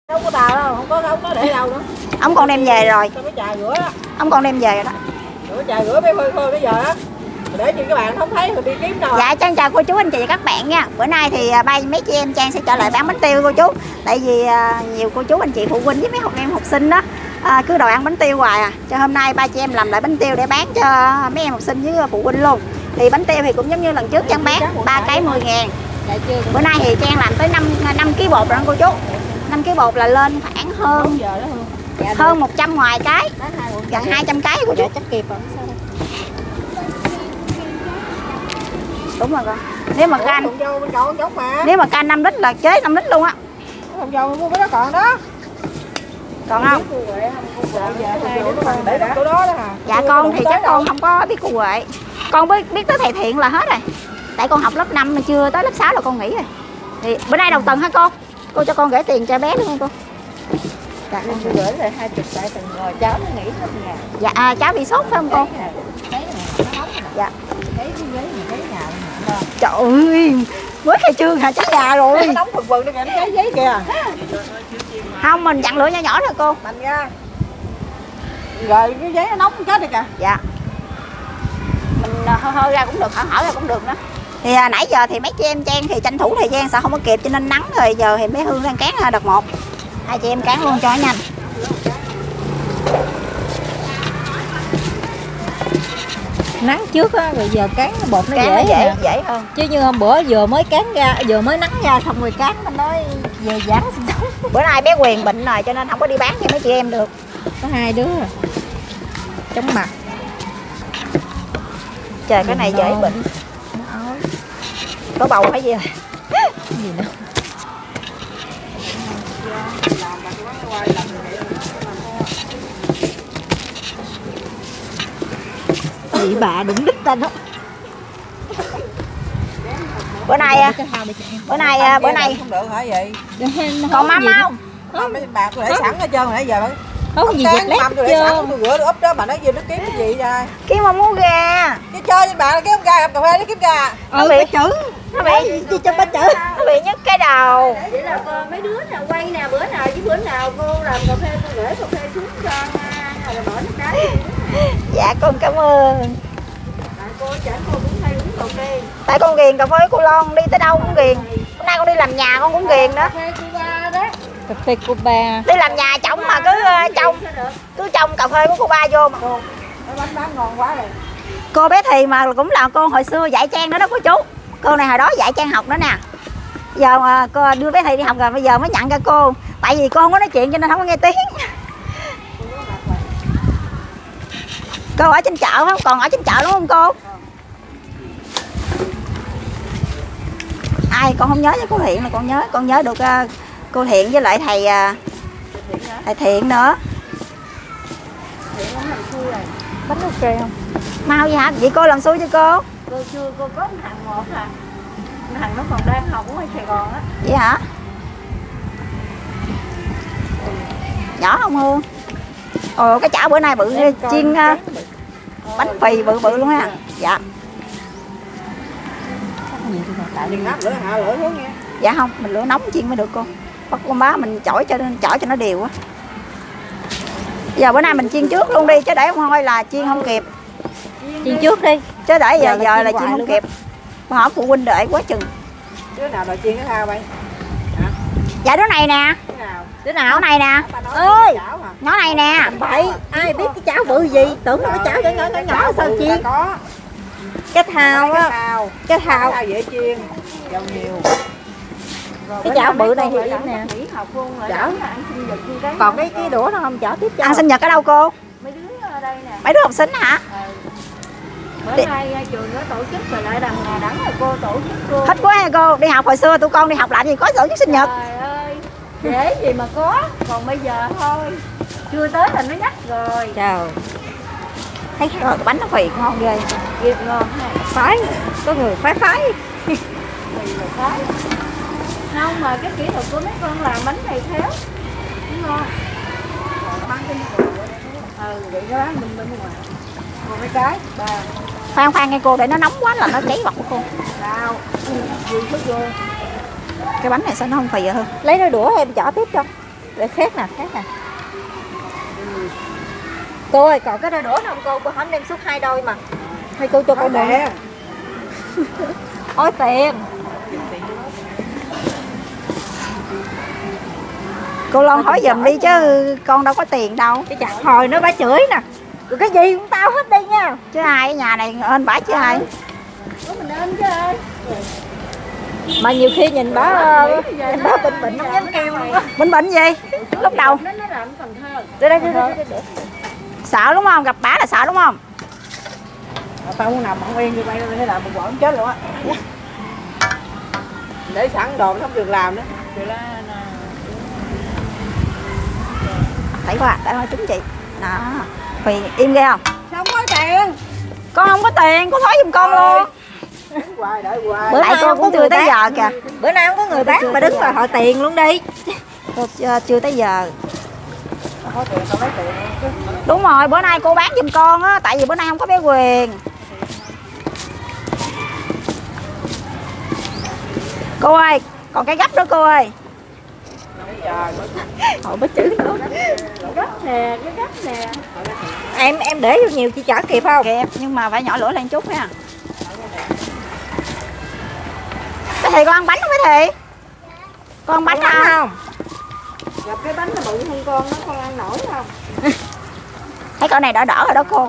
Đâu có tàu đâu, không có để đâu nữa. Ông còn đem về rồi. Sao cái chài rửa đó. Ông còn đem về rồi đó. Rửa chài rửa mấy phơi bây giờ đó. Để cho các bạn không thấy rồi đi kiếm đâu. Dạ Trang chào cô chú anh chị và các bạn nha. Bữa nay thì mấy chị em Trang sẽ trở lại bán bánh tiêu cô chú. Tại vì nhiều cô chú anh chị phụ huynh với mấy em học sinh đó cứ đòi ăn bánh tiêu hoài à. Cho hôm nay ba chị em làm lại bánh tiêu để bán cho mấy em học sinh với phụ huynh luôn. Thì bánh tiêu thì cũng giống như lần trước Trang bán 3 cái 10.000. Bữa nay thì Trang làm tới 5 kg bột rồi đó cô chú. 5 kg bột là lên khoảng hơn 100 ngoài cái, gần 200 cái cô chú. Chắc kịp rồi sao đâu. Đúng rồi con. Nếu mà canh nếu mà canh 5 lít là chế 5 lít luôn á. Không dầu mua cái đó còn đó. Còn không? Dạ con thì chắc con không có biết cô Huệ. Con biết tới thầy Thiện là hết rồi. Tại con học lớp 5 mà chưa tới lớp 6 là con nghỉ rồi. Thì bữa nay đầu tuần hả con? Cô cho con gửi tiền cho bé luôn không cô? Dạ con gửi lại 20 tại từng rồi cháu nó nghỉ hết nhà. Dạ cháu bị sốt phải không cô? Dạ. Trời ơi, mới khai trương hả? Chắc già rồi. Nó nóng phừng phừng đi kìa, nó cháy giấy kìa. Không, mình chặn lửa nhỏ nhỏ thôi cô. Mạnh ra. Rồi cái giấy nó nóng chết đi kìa. Dạ. Mình hơi ra cũng được, hở ra cũng được đó. Thì nãy giờ thì mấy chị em Trang thì tranh thủ thời gian sợ không có kịp cho nên nắng rồi. Giờ thì mấy Hương đang cán đợt 1. Hai chị em cán luôn cho nhanh. Nắng trước á, rồi giờ cán bột nó dễ hơn. Chứ như hôm bữa vừa mới cán ra, vừa mới nắng ra xong rồi cán mình nói về dán sinh sống. Bữa nay bé Quyền bệnh rồi cho nên không có đi bán cho mấy chị em được. Có 2 đứa rồi. Chóng mặt. Trời cái này dễ bệnh. Có bầu hay gì rồi? Gì nữa? Chị bà đụng đít tên không? Bữa nay Không được hả vậy? còn mắm không? Mấy bạc tôi để sẵn hết trơn nãy giờ. Không gì dẹp lép tôi để sẵn tôi rửa tôi úp đó mà nó gì nó kiếm cái gì ra. Kiếm mà mua gà. Cái chơi với bạn là kiếm gà gặp cà phê nó kiếm gà. Nó bị chữ. Nó bị gì cho ba chữ. Nó bị nhức cái đầu. Vậy là mấy đứa nào quay nè, bữa nào với bữa nào cô làm cà phê cô gửi cà phê xuống cho rồi bỏ nước đá. Dạ con cảm ơn. Tại cô chở cô cũng hay uống cà phê. Tại con ghiền cà phê của Lon, đi tới đâu cũng ghiền. Hôm nay con đi làm nhà con cũng ghiền đó. Cà phê Cuba đó. Cà phê Cuba. Đi làm nhà chồng mà cứ trông cà phê của cô ba vô mà. Bánh bán ngon quá rồi. Cô bé Thì mà cũng là cô hồi xưa dạy Trang nữa đó cô chú. Cô này hồi đó dạy Trang học nữa nè. Giờ mà cô đưa bé Thì đi học rồi bây giờ mới nhận ra cô. Tại vì cô không có nói chuyện cho nên không có nghe tiếng. Cô ở trên chợ không? Còn ở trên chợ đúng không cô? Ai con không nhớ với cô Thiện là con nhớ được cô Thiện với lại thầy Thiện nữa. Bánh ok không? Mau vậy hả? Vậy cô làm xui cho cô. Cô chưa, cô có thằng một à. Thằng nó còn đang học ở Sài Gòn á. Vậy hả? Nhỏ không Hương? Ồ cái chảo bữa nay bự chiên bánh phì bự luôn ha. Dạ. Hạ lửa xuống nha. Dạ không, mình lửa nóng chiên mới được cô. Bắt con bá mình chổi cho nó đều á. Giờ bữa nay mình chiên trước luôn đi chứ để không thôi là chiên không kịp. Chiên trước đi. Chứ để giờ là chiên không kịp. Hỏi phụ huynh đợi quá chừng. Đứa nào đòi chiên cái thao bay? Dạ đứa này nè. Đứa nào? Nhỏ này nè. Ơi, Nhỏ này nè. bậy, ai biết cái chảo bự gì, tưởng nó cái chảo nhỏ sao chiên. Cái thao á, cái thao dễ chiên, dầu nhiều. cái chảo bự này thì im nè. Nghỉ học luôn rồi. Chảo. Ăn sinh nhật như cái. Còn cái đũa nó không chảo tiếp cho. Ăn sinh nhật ở đâu cô? Mấy đứa ở đây nè. Mấy đứa học sinh hả? Bữa nay trường nó tổ chức rồi lại đằng nhà đắng rồi cô tổ chức luôn. Thích quá ha cô. Đi học hồi xưa tụi con đi học làm gì có tổ chức sinh nhật. Trời ơi, dễ gì mà có. Còn bây giờ thôi. Chưa tới là nó nhắc rồi. Chào. Thấy rồi cái bánh nó phì ngon ghê. Kịp ngon này. Phái, có người phái. Mì là phái. Không mà cái kỹ thuật của mấy con làm bánh này khéo. Đúng ngon. Bán trên cửa. Vậy cái bán bên ngoài. Còn mấy cái, ba. Khoan nghe cô để nó nóng quá là nó cháy bọc của cô. Sao? Gì thức vô. Cái bánh này sao nó không phì vậy hơn? Lấy đôi đũa em chỏ tiếp cho. Để khác nè. Cô ơi, còn cái đôi đũa không cô? Cô không đem suốt 2 đôi mà. Hay cô cho con mượn? Ôi tiền. Cô Loan hỏi giùm đi chứ con đâu có tiền đâu. Cái chặt hồi nó bả chửi nè. Rồi cái gì cũng tao hết đi nha. Chứ ai ở nhà này ơn bả chứ ai. Mình ơn chứ ơi. Mà nhiều khi nhìn bả bệnh không dám kêu luôn á. Bệnh gì? Lúc đầu Nó làm Cần Thơ. Đây. sợ đúng không? Gặp bả là sợ đúng không? Tao muốn nằm không yên như vậy thế là một bọn chết luôn á. Để sẵn đồ không được làm nữa. Thấy quá, đã nói chúng chị. Đó. Huyền im ghê không? Sao không có tiền? Con không có tiền, cô thối giùm con luôn. Hoài đợi hoài. Bữa Tại nay cô không cũng có chưa người tới bán. giờ kìa. Bữa nay không có người bán mà đứng vào hỏi tiền luôn đi. Cô chưa tới giờ. Có tiền tao lấy tiền chứ. Đúng rồi, bữa nay cô bán giùm con á, tại vì bữa nay không có bé Quyền. Cô ơi, còn cái gấp đó cô ơi. Họ mới chữ luôn. Gấp nè, cái gấp nè. Em để vô nhiều chị chở kịp không? Kẹp, nhưng mà phải nhỏ lửa lên chút nha. Bé Thị con ăn bánh không bé Thị? Con ăn bánh không? Gặp cái bánh nó bự hơn con nó con ăn nổi không? Thấy con này đỡ đỡ rồi đó cô.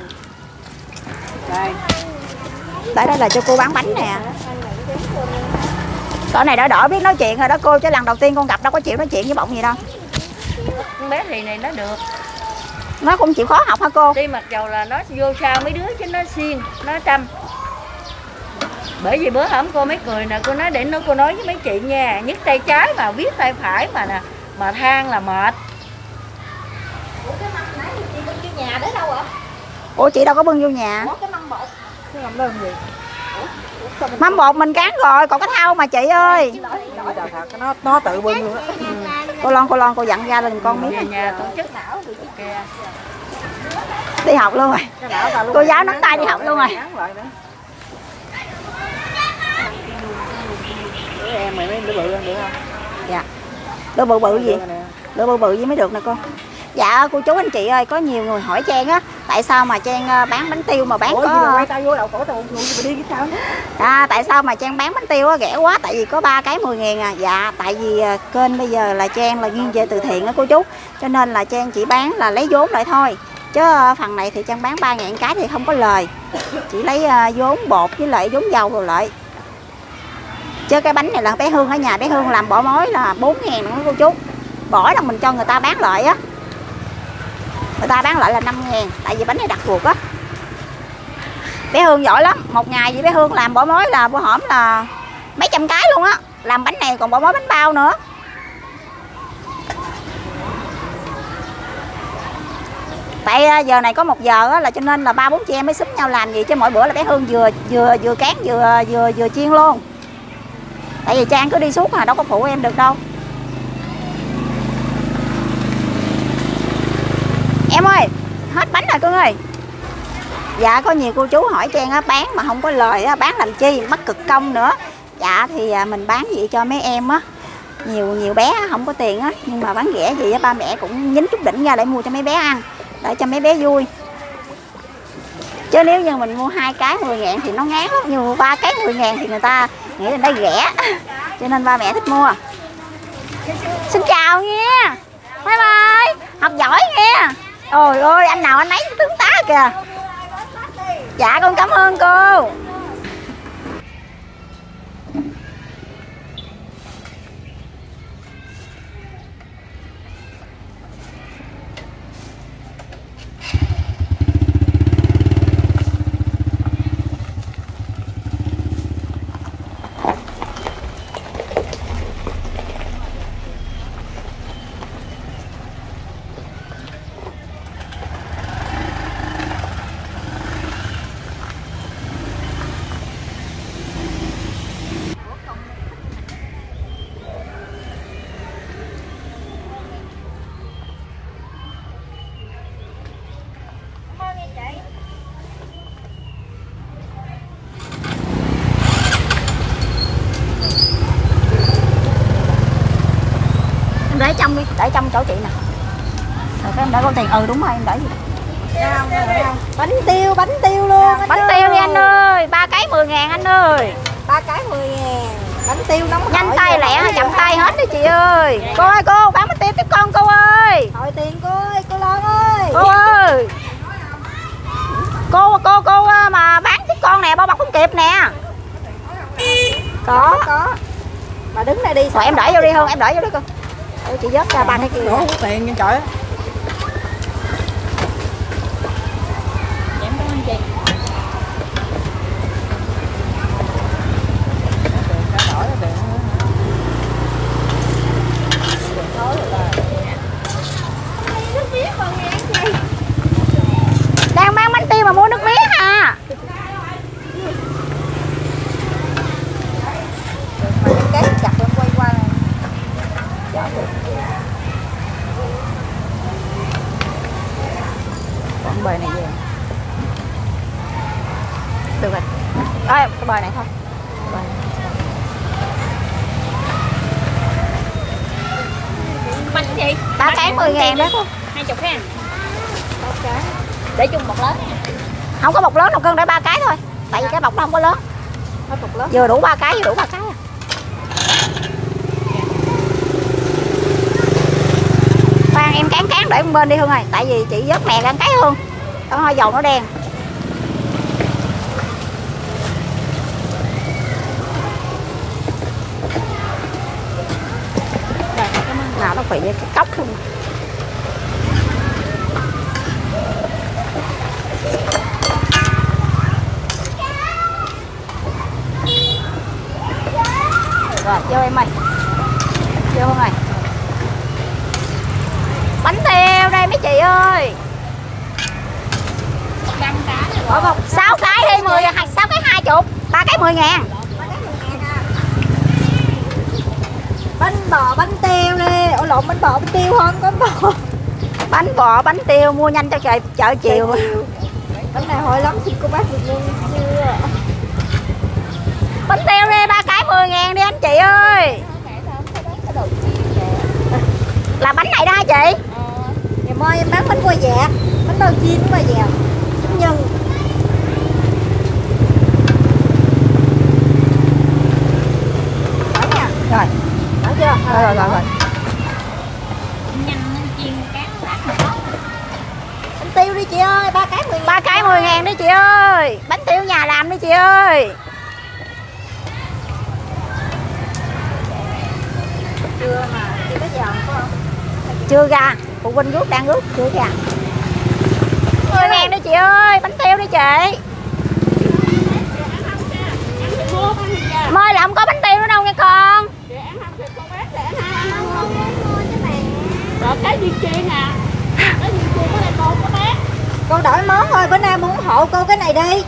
Đây. Tại đây là cho cô bán bánh nè. Con này đỡ đỡ biết nói chuyện rồi đó cô, chứ lần đầu tiên con gặp đâu có chịu nói chuyện với bọng gì đâu. Con bé thì này nó được. Nó cũng chịu khó học hả cô? Đi mặc dầu là nó vô sao mấy đứa chứ nó xiên, nó chăm. Bởi vì bữa hổm cô mới cười nè, cô nói để cô nói với mấy chị nha, nhấc tay trái mà viết tay phải mà nè, mà than là mệt. Ủa cái mâm nãy chị bưng vô nhà để đâu ạ? Ủa chị đâu có bưng vô nhà. Có cái mâm bột. Cái làm đơn gì? Mâm bột mình cán rồi, còn cái thau mà chị ơi. Nó tự bưng luôn á. Cô Loan cô dặn ra lên con miếng. Về nhà tổ chức não được kìa. Đi học luôn rồi. Cô giáo nắm tay đi học luôn rồi. Em mày mấy đứa bự ăn được không? Dạ. Đứa bự bự gì? Đứa bự bự gì mới được nè cô. Dạ cô chú anh chị ơi, có nhiều người hỏi Trang á, tại sao mà Trang bán bánh tiêu mà bán có tao vô đầu cổ tao đi cái sao? tại sao mà Trang bán bánh tiêu á rẻ quá, tại vì có 3 cái 10.000 à. Dạ tại vì kênh bây giờ là Trang là nghiêng về từ thiện á cô chú, cho nên là Trang chỉ bán là lấy vốn lại thôi, chứ phần này thì Trang bán 3.000 cái thì không có lời, chỉ lấy vốn bột với lại vốn dầu rồi lại. Chứ cái bánh này là bé Hương ở nhà bé Hương làm bỏ mối là 4.000 nữa cô chú, bỏ là mình cho người ta bán lại á, người ta bán lại là 5.000, tại vì bánh này đặt ruột á. Bé Hương giỏi lắm, một ngày vậy bé Hương làm bỏ mối là bữa hổm là mấy trăm cái luôn á, làm bánh này còn bỏ mối bánh bao nữa. Tại giờ này có 1 giờ á, là cho nên là 3-4 chị em mới xúm nhau làm gì, chứ mỗi bữa là bé Hương vừa cán vừa chiên luôn. Tại vì Trang cứ đi suốt mà đâu có phụ em được đâu. Em ơi, hết bánh rồi cưng ơi. Dạ có nhiều cô chú hỏi Trang á, bán mà không có lời á, bán làm chi, mất cực công nữa. Dạ thì mình bán vậy cho mấy em á, nhiều bé không có tiền á, nhưng mà bán rẻ gì á, ba mẹ cũng nhín chút đỉnh ra để mua cho mấy bé ăn, để cho mấy bé vui. Chứ nếu như mình mua 2 cái 10.000 thì nó ngán lắm, nhưng 3 cái 10.000 thì người ta nghĩ là đây rẻ, cho nên ba mẹ thích mua. Xin chào nha, bye bye, học giỏi nha. Ôi ơi anh nào anh ấy tướng tá kìa. Dạ con cảm ơn cô. để trong chỗ chị nè. Rồi cái em để con tiền. Ừ đúng rồi, em để gì? Bánh tiêu luôn anh Bánh tiêu đi anh ơi, 3 cái 10.000 anh ơi. 3 cái 10.000. Bánh tiêu nóng Nhanh tay lẹ, chậm tay hết đi chị ơi. Cô ơi cô, bán bánh tiêu tiếp con cô ơi. Hỏi tiền cô ơi, cô Loan ơi. Cô ơi. Cô mà bán tiếp con nè, bao bọc không kịp nè. Có. Mà đứng đây đi. Rồi em đẩy vô đi Hương, em đẩy vô đi cô. Để chị vớt ra 3 cái kia. Đổ tiền nha trời. Đang bán bánh tiêu mà mua nước mía hả? Cái chặt em quay qua này. Con bời này về. Được rồi. Ơi, cái bời này thôi. Bời. 3 cái 10.000 đó cô. 20 ngàn. Để chung bọc lớn nha. Không có bọc lớn đâu cưng, để 3 cái thôi. Tại vì cái bọc đó không có lớn. Hết bọc lớn. Vừa đủ 3 cái, vừa đủ 3 cái à. Khoan em cán để một bên đi Hương ơi. Tại vì chị vớt mè ăn cái Hương. Đó hơi dầu nó đen. Nào nó phì với cái cốc luôn. Rồi vô em ơi. Vô Hương ơi. Bánh tiêu đây mấy chị ơi. 5 cái. 6 cái đi 10, 6 cái 20, 3 cái 10.000. Bánh bò bánh tiêu đi. Ủa lộn, bánh bò bánh tiêu hơn có bò. Bánh bò bánh tiêu mua nhanh cho chợ chiều. Bánh này hồi lắm xin cô bác được luôn chưa? Bánh tiêu đi 3 cái 10.000 đi anh chị ơi. Là bánh này đó hả chị? Ngày mai em bán bánh qua dạ. Bánh bao chiên qua dạ. Bánh nhân. Hỏi nha. Rồi. Hỏi chưa? Rồi. Nhanh chiên cán sẵn đó. Bánh tiêu đi chị ơi, 3 cái 10.000. 3 cái 10.000 đi chị ơi. Bánh tiêu nhà làm đi chị ơi. Chưa mà chị có giòn có không? Chưa ra. Phụ huynh rút đang rút chưa ra. 10.000 đi chị ơi. Bánh tiêu đi chị. Mời là không có bánh tiêu nữa đâu nha con. Rồi cái gì chiên à? Cái gì chiên ở đây con có bé. Con đổi món thôi, bữa nay muốn ủng hộ cô cái này đi.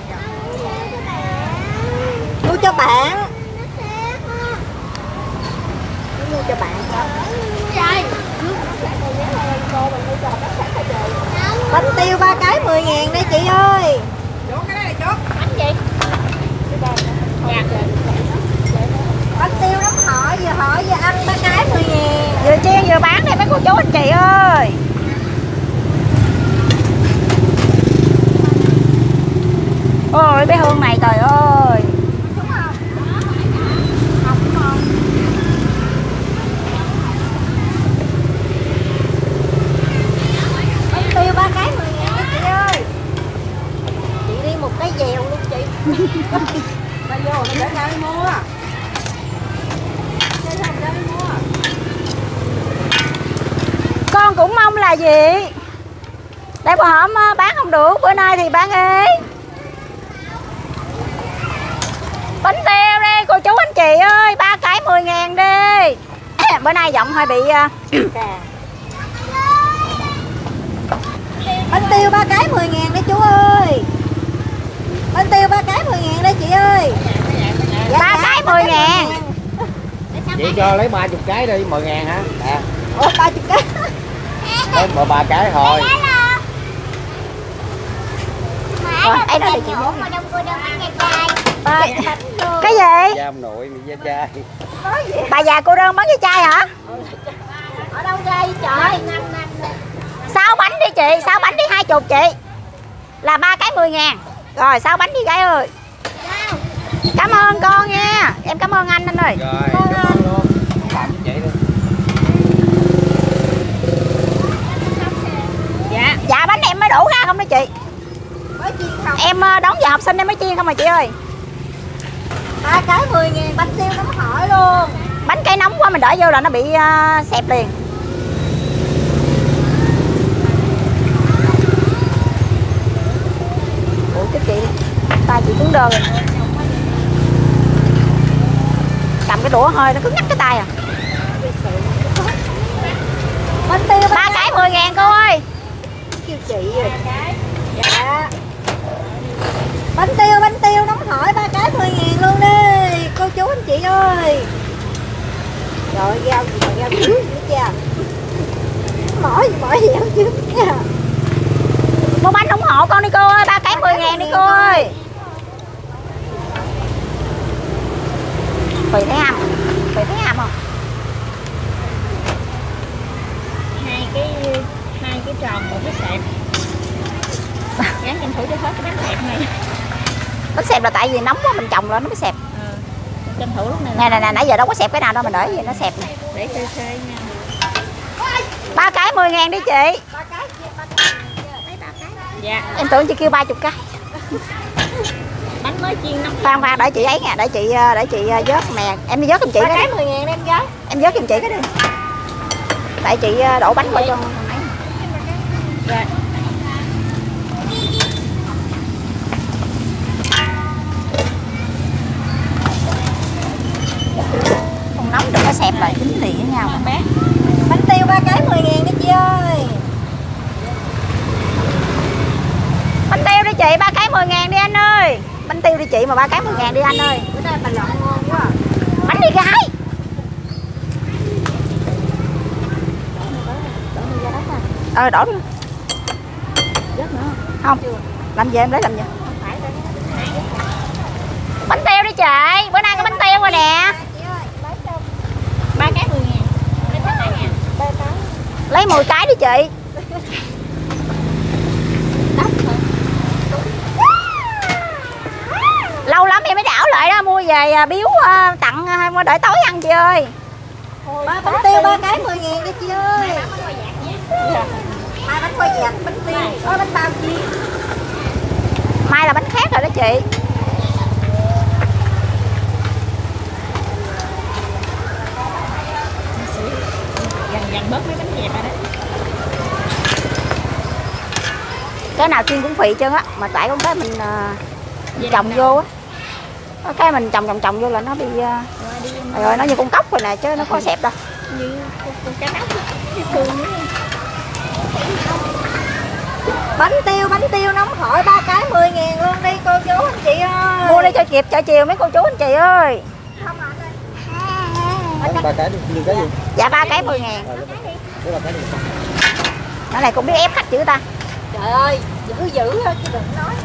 Mua cho bạn. Mua cho bạn hả? Bánh tiêu 3 cái 10.000 đây chị ơi. Bánh gì? Bánh tiêu nóng hỏi vừa ăn 3 cái 10.000. Vừa chiên vừa bán đây mấy cô chú anh chị ơi. Ôi bé Hương này trời ơi. Bánh tiêu 3 cái 10.000 đó chị ơi. Chị đi một cái dèo luôn chị. Ta vô ta để ra đi mua. Con cũng mong là gì? Để bữa hổm bán không được, bữa nay thì bán ế. Bánh tiêu đi cô chú anh chị ơi, 3 cái 10.000 đi. Bữa nay giọng hơi bị Bánh tiêu 3 cái 10.000 đấy chú ơi. Bánh tiêu 3 cái 10.000 đấy chị ơi. 3 cái 10.000. Chị cho lấy 30 cái đi, 10.000 hả? À. Ủa 30 cái. Lấy 3 cái thôi. Rồi, ấy đó thì chị muốn. Cái gì? Giam nội mì da chai. Bà già cô đơn bán cái chai hả? Ở đâu ra vậy trời? 6 bánh đi chị, 6 bánh đi 20 chị. Là 3 cái 10.000. Rồi 6 bánh đi gái ơi. Cảm ơn con nha. Em cảm ơn anh ơi. Rồi, cảm ơn luôn. Làm như vậy luôn. Dạ bánh em mới đủ ra không đó chị? Mới chiên không? Em đón giờ học sinh em mới chiên không mà chị ơi. 3 cái 10.000 bánh tiêu nóng hổi luôn. Bánh cây nóng quá mình đợi vô là nó bị xẹp liền. Ủa cái chị, tay chị cứng đơ rồi. Cầm cái đũa hơi nó cứng nhắc cái tay à. Bánh tiêu 3 cái 10.000 cô ơi. kêu chị rồi. Dạ. Bánh tiêu nóng hổi 3 cái 10.000 luôn đi cô chú anh chị ơi. Rồi rau gì mà rau trứng nữa cha. Mỏi gì rau trứng nha. Mua bánh ủng hộ con đi cô ơi, 3 cái 10.000 đi cô ơi. Thùy thấy ham, Thùy thấy ham không? Hai cái tròn một cái sẹp. Gắn tranh thủ cho hết cái bánh sẹp này. Bánh xẹp là tại vì nóng quá mình trồng lên nó mới xẹp. Tranh thủ lúc này. Nè nãy giờ đâu có xẹp cái nào đâu mình để gì nó xẹp nè. Để khê nha. 3 cái 10.000 đi chị. Dạ. Em tưởng chị kêu 30 cái. Bánh mới chiên nóng. Khoan đợi chị ấy nha, để chị vớt mè. Em đi vớt giùm chị 3 cái cái đi. 10.000 em gái. Em vớt giùm chị cái đi. Tại chị đổ bánh qua cho ấy. Rồi. Không nóng đừng có xẹp lại dính liền với nhau. Bé. Bánh tiêu 3 cái 10.000 đi chị ơi. Bánh tiêu đi chị, 3 cái 10.000 đi anh ơi. Bánh tiêu đi chị mà 3 cái 10.000 đi anh ơi. Bữa nay bà lộn ngon quá. Bánh đi gái. Đổ đi. Không. Làm gì em lấy làm gì? Bánh tiêu đi chị, bữa nay có bánh tiêu rồi nè. 3 cái 10.000. Lấy cái này nha. Lấy 10 cái đi chị. Lâu lắm em mới đảo lại đó, mua về biếu tặng đợi tối ăn chị ơi. Bánh tiêu 3 cái 10.000 đi chị ơi. Mai bánh quay dạt bánh tiêu. Bánh bao chiên. Mai là bánh khác rồi đó chị. Dần bớt mấy bánh dẹp rồi đấy. Cái nào chiên cũng phì trơn á, mà tại con cái mình trồng vô á. Cái mình trồng vô là nó bị rồi nó như con cóc rồi nè chứ nó có xẹp đâu. Như con cá nóc cái thương nữa. Bánh tiêu nóng hổi 3 cái 10.000 luôn đi cô chú anh chị ơi. Mua đi cho kịp chợ chiều mấy cô chú anh chị ơi. Không anh ơi. 3 cái đi, như cái gì? Dạ 3 cái 10.000. Cái là cái gì? Cái này cũng biết ép khách chữ ta. Trời ơi, giữ thôi chứ đừng nói.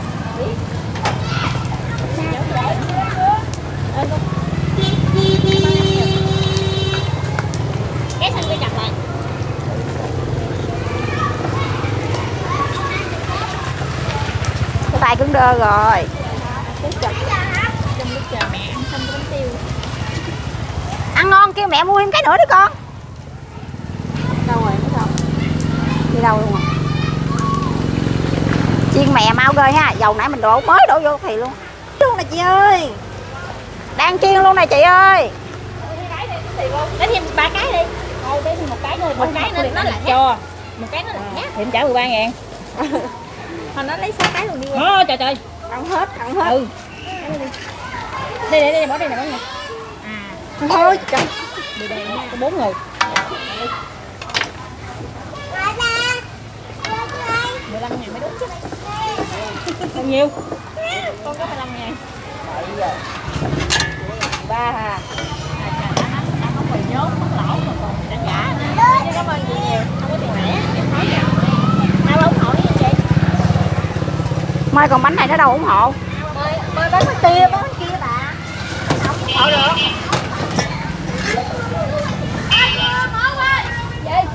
Cái xanh cái chặt lại. Cái tay cứng đơ rồi. Trong lúc chờ mẹ ăn xong cái bánh tiêu. Ăn ngon kêu mẹ mua thêm cái nữa đi con. Đâu rồi nó không? Đi đâu luôn à? Chiên mè mau ghê ha, dầu nãy mình mới đổ vô thì luôn. Luôn nè chị ơi. Đang chiên luôn nè chị ơi. Lấy thêm 3 cái đi. Thôi lấy thêm một cái thôi, một cái nữa nó là cho. Một cái nó là nhát. Thì em trả 13.000. Thôi nó lấy 6 cái luôn đi. Trời trời. Ăn hết. Ừ. Đây bỏ đây nè mọi người. Thôi trời. Đây nha, có 4 người. 15.000 mấy đứa chứ. Bao nhiêu? Con có 15.000. 3 hả? Đã không bị nhốt, mất lỗ mà còn trả trả nữa. Cảm ơn chị nhiều. Không có tiền lẻ, em thấy vậy. Ai ủng hộ đi chị? Mai còn bánh này nó đâu ủng hộ. Mời bánh tiêu bánh kia bà. Không ủng hộ được.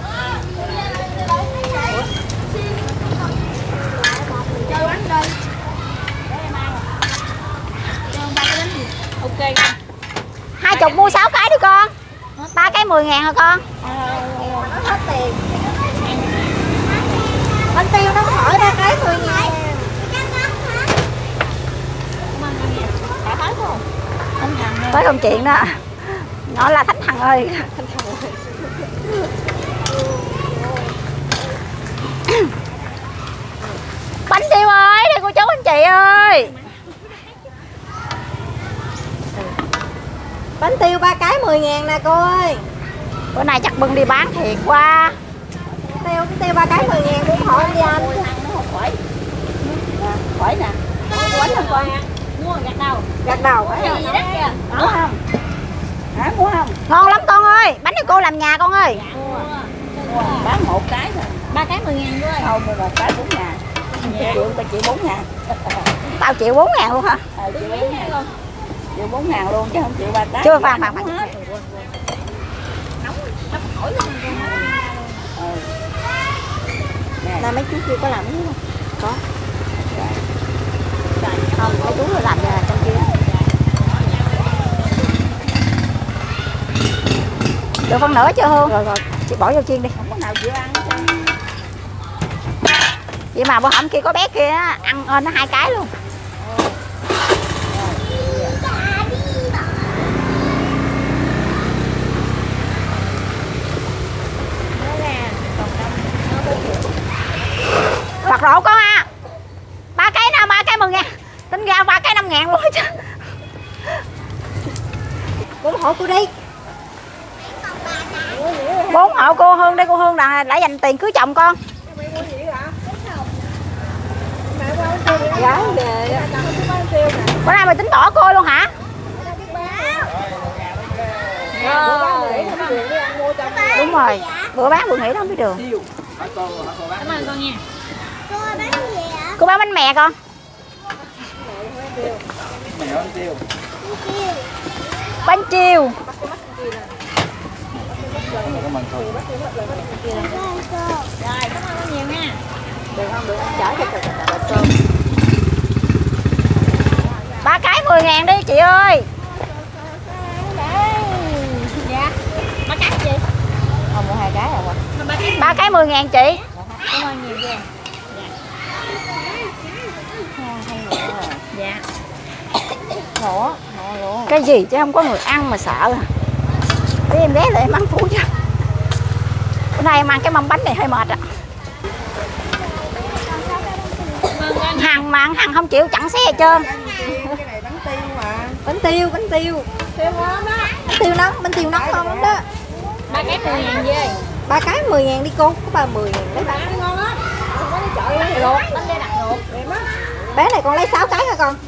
chục mua 6 cái đi con. 3 cái 10.000 hả con? Nó hết tiền. Bánh tiêu nó hỏi 3 cái 10.000. Tới công chuyện đó. Nó là Thánh Thằng ơi. Bánh tiêu ơi, đây cô chú anh chị ơi. Bánh tiêu 3 cái 10.000 nè cô ơi. Bữa nay chắc bưng đi bán thiệt quá. Bánh tiêu 3 cái 10.000 cũng hỏi đi anh. Khỏi nè. Quánh không con? Mua gạt đầu. Gạt đầu phải Cái gì đó kìa. Mua không? Hả, mua không? Ngon lắm con ơi. Bánh này cô làm nhà con ơi. Bán 1 cái thôi. 3 cái 10.000 thôi. Không, 1 cái 4.000. Ta chịu 4.000. Tao chịu 4.000 luôn hả? Chịu 4.000 luôn. Chịu 4.000 luôn chứ không chịu 3 cái. Chưa vàng. Là mấy chú kia có làm đúng không? Có. Không, mấy chú rồi làm trong kia. Được phân nửa chưa Hương? Rồi, chị bỏ vô chiên đi. Không có nào chịu ăn. Vậy mà bữa hổm kia có bé kia ăn nó 2 cái luôn. Bạc rổ con à. 3 cái nào 3 cái 10.000. Tính ra 3 cái 5.000 luôn chứ. Cũng hỏi cô đi. 4 hộ cô Hương đây, cô Hương đã dành tiền cưới chồng con. Gái về. Bữa nay mày tính bỏ cô luôn hả? Đúng rồi, bữa bán bữa nghỉ đó không biết đường. Cảm ơn con nha. Cô bán bánh mè con. Bánh chiêu. Rồi, cảm ơn con nhiều nha. Được không? Được anh chở cho bà Sơn. 3 cái 10.000 đi chị ơi. Dạ. 3 cái gì? Không mua 2 cái rồi. 3 cái 10.000 chị. Cảm ơn nhiều nha. Dạ. Khổ luôn. Cái gì chứ không có người ăn mà sợ. Để em ghé lại em ăn phụ cho. Bữa nay em ăn cái mâm bánh này hơi mệt ạ. Hằng không chịu chặn xe hết trơn. Cái này bánh tiêu mà. Bánh tiêu. Tiêu ngon đó. Bánh tiêu nóng ngon lắm đó. 3 cái 10.000 gì? 3 cái 10.000 đi cô, có 10.000 lấy 3 cái ngon á. Không có đi chợ lấy ruột, bánh đây đặt ruột đẹp á. Bé này con lấy 6 cái hả con?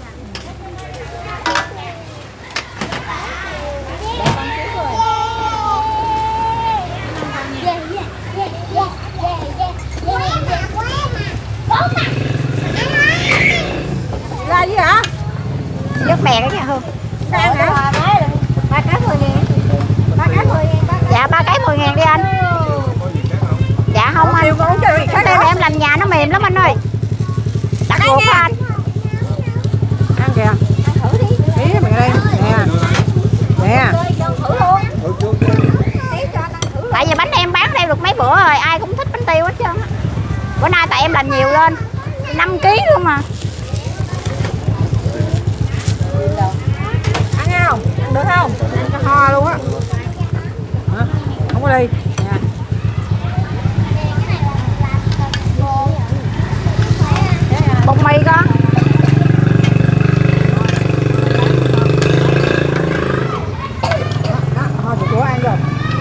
Là gì hả? Vớt mè cái nha Hương. Đang hả? 3 cái 10.000. 3 cái 10.000. Dạ 3 cái 10.000 đi anh. Dạ không anh. Cái này em làm nhà nó mềm lắm anh ơi. Đặt ruột hả anh? Ăn kìa. Ăn thử đi. Ý mày đây. Nè. Nè. Thử luôn. Tại vì bánh em bán đây được mấy bữa rồi, ai cũng thích bánh tiêu hết trơn á. Bữa nay tại em làm nhiều lên 5 kg luôn mà. Ăn không? Ăn được không? Ăn cho ho luôn á. Không có đi. Nè. Bột mì con. Thôi chị của ăn rồi.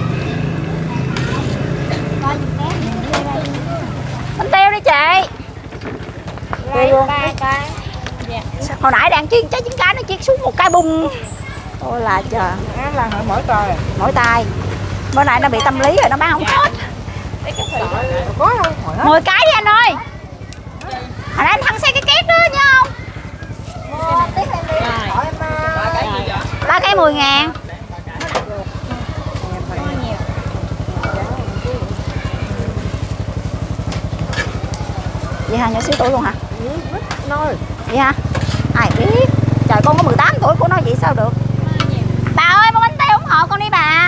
Bánh tiêu đi chị. Tiêu 3 cái. Dạ. Hồi nãy đang chiên trái trứng cá nó chiên xuống một cái bung. Ôi là trời. ăn là mỗi tay. Mỗi tay. Bữa nay nó bị tâm lý rồi nó bán không hết. Có không? Hỏi hết. 10 cái đi anh ơi. Hồi nãy anh thắng xe cái két đó nhớ không? 3 cái 10.000. Vậy hả, nhỏ xíu tuổi luôn hả? Nói. Vậy hả? Ai biết. Trời con có 18 tuổi, cô nói vậy sao được. Bà ơi, mua bánh tiêu hộp con đi bà.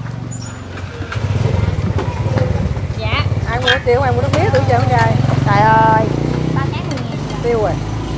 Dạ. Ai mua tiêu, ai mua nước mía tự chơi không trai. Trời ơi, 3 cái 10.000. Tiêu rồi.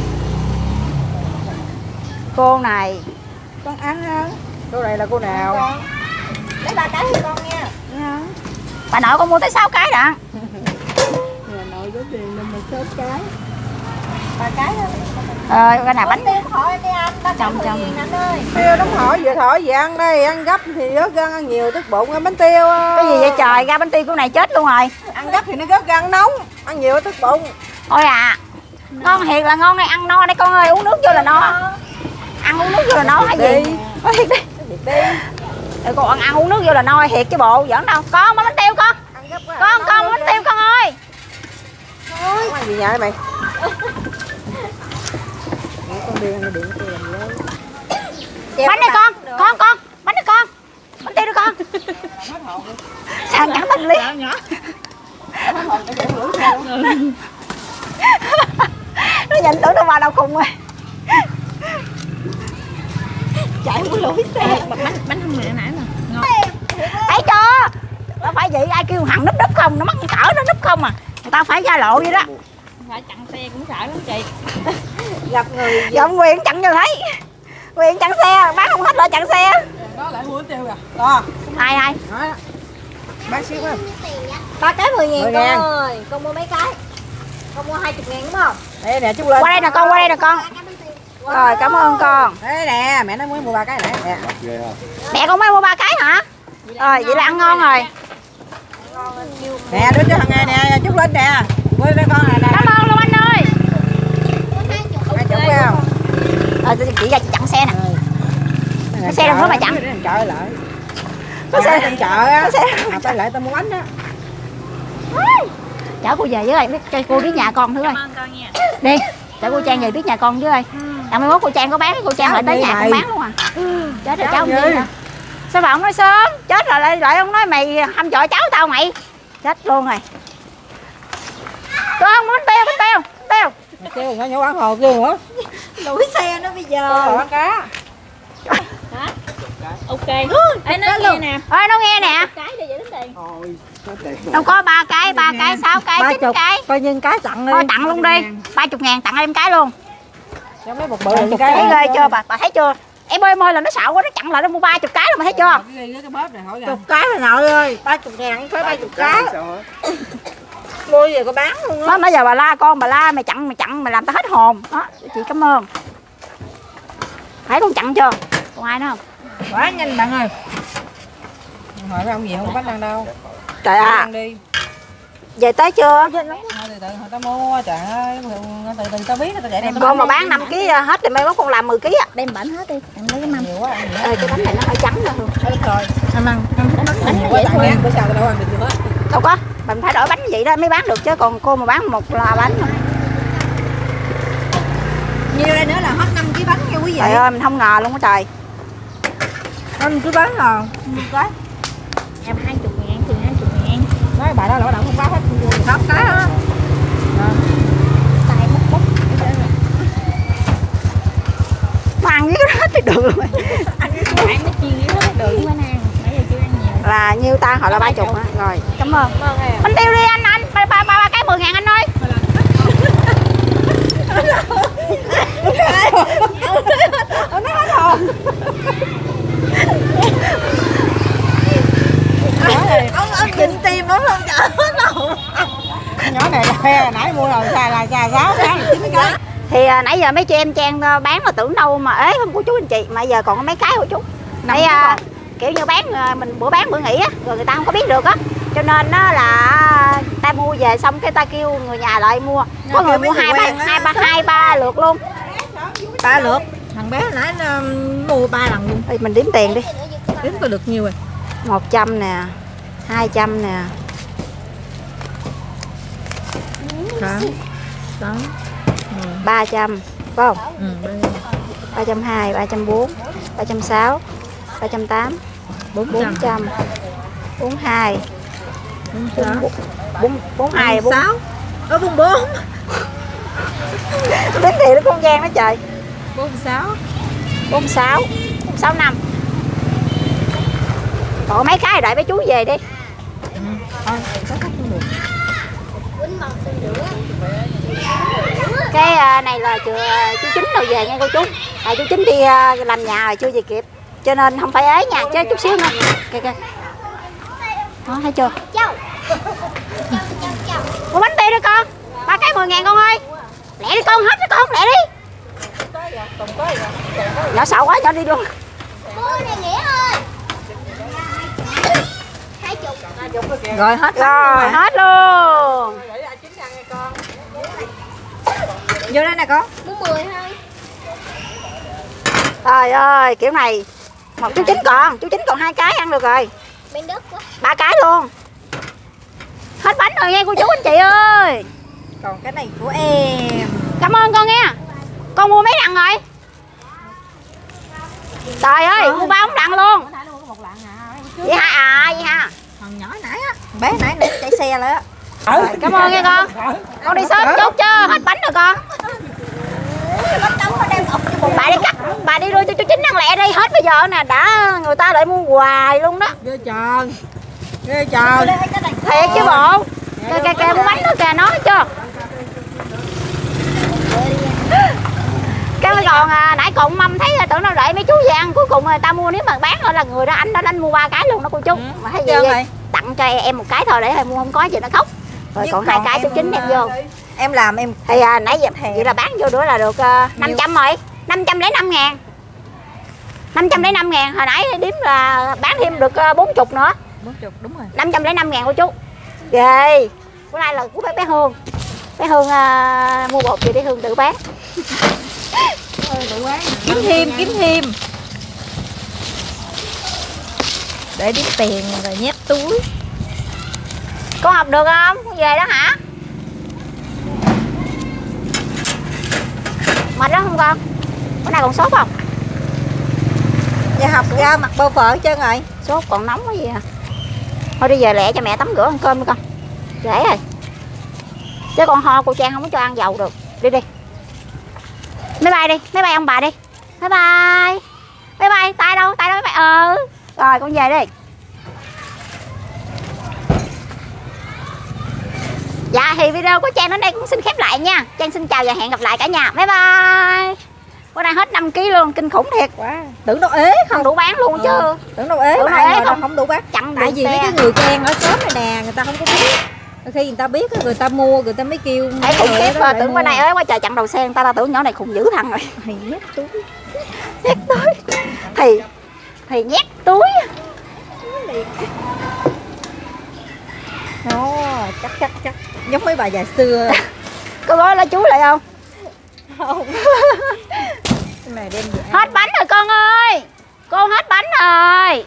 cô này Con ăn không? Cô này là cô nào? Lấy 3 cái cho con nha. bà nội con mua tới 6 cái đã. Nhà nội có tiền nên mình 6 cái. 3 cái thôi. Cái nào bánh Tiêu hỏi em đi anh, 3 cái 10.000 anh ơi. Tiêu đóng hỏi vậy thôi, vậy ăn đây, ăn gấp thì rớt gan, ăn nhiều tức bụng, ăn bánh tiêu. cái gì vậy trời, ra bánh tiêu của này chết luôn rồi. Ăn gấp thì nó rớt gan nóng, ăn nhiều tức bụng. Thôi à, ngon thiệt là ngon đây, ăn no đây con ơi, uống nước vô là no. Ăn uống nước vô là no hay gì? Nói thiệt đi. Đi. Rồi con ăn uống nước vô là no thiệt chứ bộ, giỡn đâu. Con bánh tiêu con. Ăn gấp quá. Con bánh tiêu con ơi. Thôi. Ăn gì nhà mày? Con đi ăn điện tiêu làm gì Bánh này con, bánh này con. Bánh tiêu đi con. Sao nhắn tin đi. Nó nhìn tưởng nó vào đâu cùng rồi. Chạy mua lỗi xe. Bánh không mẹ nãy nè. Ngon. Thấy chưa? Nó phải vậy, ai kêu Hằng núp không, nó mắc cỡ nó núp không à. Người ta phải ra lộ vậy đó. Phải chặn xe cũng sợ lắm chị. Gặp người Giọng Quyền chặn cho thấy. Quyền chặn xe, bán không hết rồi chặn xe. đó lại mua tiêu kìa. Đó. Ai. Đó. Bán xíu á. 3 cái 10.000 con 10.000. ơi. Con mua mấy cái? Con mua 20.000 đúng không? Đây nè chút lên. Qua đây nè con, qua đây nè con. Rồi cảm ơn con. Đây nè, mẹ nói muốn mua 3 cái nè. Nè. Ghê không? Mẹ con mới mua 3 cái hả? Rồi vậy là ăn ngon rồi. Nè đưa cho thằng này nè, chút lên nè. Mua đây con này nè. Cảm ơn luôn anh ơi. 20 phải không? Chị ra chị chặn xe nè. Cái xe đâu có mà chặn. Chợ lại. Cái xe Trên chợ á. cái xe. Tay lại tao mua bánh á. Chở cô về với ơi, biết cho cô biết nhà con thử ơi. Cảm ơn con nha. Đi, chở cô Trang về biết nhà con với ơi. Đằng mai mốt cô Trang có bán, cô Trang lại tới nhà con bán luôn à. Chết rồi cháu không đi hả? Sao bà không nói sớm? Chết rồi lại không nói mày hăm dọa cháu tao mày. Chết luôn rồi. Con bánh tiêu. Tiêu nó nhỏ bán hồ tiêu nữa. Lỗi xe nó bây giờ. Rồi bán cá. Hả? Ok. Ê nó nghe nè. Ơi nó nghe nè. Cái đi vậy đến tiền. Thôi, có tiền. Đâu có 3 cái, 6 cái, 9 cái. Coi như cái tặng đi. Thôi tặng luôn đi. 30.000 tặng em cái luôn. Trong mấy một bự cái. Thấy ghê chưa bà thấy chưa? Em ơi là nó xạo quá, nó chặn lại nó mua 30 cái rồi mà thấy chưa? Cái bóp này hỏi ra. 10 cái là nội ơi. 30.000 phải 30 cái. Sao hả? Mua về có bán luôn á. Nó bây giờ bà la con, bà la mày chặn mày làm tao hết hồn. Đó, chị cảm ơn. Thấy con chặn chưa? Còn ai nữa không? Quá nhanh bạn ơi. Hỏi mấy ông gì không có bánh ăn đâu. Trời à, Ăn đi. về tới chưa? Thôi từ từ hồi tao mua trời ơi, từ tao biết tao chạy đem. Con mà bán 5 kg hết thì mai mốt con làm 10 kg á. Đem bánh hết đi. Em lấy cái mâm. Nhiều quá ăn nhiều. Ê, cái bánh này nó hơi trắng rồi. Rồi. Ăn bánh nhiều quá tặng nè, bữa sau tao đâu ăn được nữa. Đâu có, mình phải đổi bánh vậy đó mới bán được chứ còn cô mà bán một là bánh. Nhiều đây nữa là hết 5 kg bánh nha quý vị. Trời ơi, mình không ngờ luôn á trời. 5 kg bánh rồi. Cái. Em 20.000 thì 20.000. Nói bà đó là bắt đầu không bán hết. 6 cái đó. Tay múc bốc. Nó ăn với cái đó thì được luôn. Bạn nó chiên yếu hết đường bánh ăn. Nãy giờ chưa ăn nhiều. Là nhiêu ta họ là 30 á. Rồi, cảm ơn. Bánh tiêu đi anh, ba cái 10.000 anh ơi. Ông chỉnh tim nó không chở hết đâu. Nhỏ này là phe nãy mua rồi xài 6 cái 9 cái. Thì nãy giờ mấy chị em Trang bán là tưởng đâu mà ế không của chú anh chị, mà giờ còn có mấy cái của chú. Đây kiểu như bán mình bữa bán bữa nghỉ á, rồi người ta không có biết được á, cho nên nó là ta mua về xong cái ta kêu người nhà lại mua, có người mua hai ba lượt luôn. 3 lượt. Thằng bé nãy nó mua 3 lần luôn. Thì mình đếm tiền đi. Đếm có được nhiều rồi. 100 nè, 200 nè, 300 phải không? 320, 340, 360, 380, 400, 42, 42, 6. 44. đếm tiền nó con Giang đó trời. 46. 46, 65, Còn mấy cái đợi mấy chú về đi. Thôi, có khách cũng được. Cái này là chú Chính đâu về nha cô chú. Tại chú Chính đi làm nhà rồi chưa về kịp. Cho nên không phải ế nha, chứ chút xíu nữa. Kìa kìa. Đó, thấy chưa? Mua bánh tê đi con. 3 cái 10.000 con ơi. Lẹ đi con, hết đi con, lẹ đi. Nhỏ sợ quá, nhỏ đi luôn. Rồi hết Rồi, hết luôn. Vô đây nè con. Trời ơi, kiểu này một chú Chính còn 2 cái ăn được rồi. 3 cái luôn. Hết bánh rồi nghe cô chú anh chị ơi. Còn cái này của em. Cảm ơn con nha. Con mua mấy đằng rồi? Trời ơi, mua 3 ống đằng luôn. Vậy hả? Vậy hả? Thằng nhỏ nãy á, bé nãy nữa chạy xe lại á. Rồi, cảm ơn nha con. Con đi sớm chút chứ hết bánh rồi con. Bà đi cắt, bà đi đưa cho chú Chính ăn lẹ đi, hết bây giờ nè, đã người ta lại mua hoài luôn đó. Ghê trời. Ghê trời. Thiệt chứ bộ. Kìa mua bánh nữa kìa, nói chưa. Cái còn nãy còn mâm thấy tưởng nó đợi mấy chú về ăn, cuối cùng người ta mua, nếu mà bán là người đó anh mua 3 cái luôn đó cô chú. Mà thấy gì vậy? Tặng cho em một cái thôi để mua không có gì nó khóc. Rồi còn 2 cái chú Chính đem vô. Em làm em Thì nãy giờ vậy là bán vô nữa là được 500 rồi. 505.000. 505.000, hồi nãy đếm là bán thêm được 40 nữa. 40 đúng rồi. 505.000 cô chú. Ghê. Bữa nay là của bé Hương. Bé Hương mua bột gì để Hương tự bán. Kiếm thêm. Để đếm tiền rồi nhét túi. Con học được không? Con về đó hả? Mệt đó không con? Bữa nay còn sốt không? Dạ học ra mặt bơ phở trơn rồi. Sốt còn nóng cái gì à? Thôi đi về lẹ cho mẹ tắm rửa ăn cơm đi con. Trễ rồi. Chứ con ho cô Trang không có cho ăn dầu được. Đi đi. Máy bay đi, máy bay ông bà đi. Bye bye. Bye bye, tay đâu máy bay. Rồi con về đi. Dạ thì video của Trang đến đây cũng xin khép lại nha. Trang xin chào và hẹn gặp lại cả nhà. Bye bye. Bữa nay hết 5 kg luôn, kinh khủng thiệt. Quá. Tưởng đâu ế Không đủ bán luôn chứ. Tưởng đâu ế, Tưởng đâu ế không? không đủ bán. Chặn Tại đường vì mấy xe. cái người quen ở xóm này nè, người ta không có biết. Khi người ta biết người ta mua, người ta mới kêu. Thấy khủng khiếp rồi tưởng bữa nay ế quá trời, chặn đầu xe người ta tưởng nhỏ này khùng dữ thằng rồi. Thì nhét túi. Nhét túi. Thì nhét túi. Nó chắc giống mấy bà già xưa. Có gói lá chuối lại không? Không. Cái này đem về. Hết bánh rồi con ơi. Cô hết bánh rồi.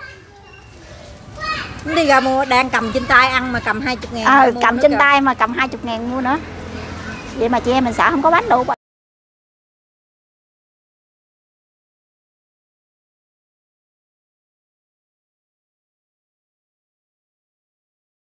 Đi ra mua, đang cầm trên tay ăn mà cầm 20.000. Cầm trên tay mà cầm 20.000 mua nữa. Vậy mà chị em mình sợ không có bánh đủ.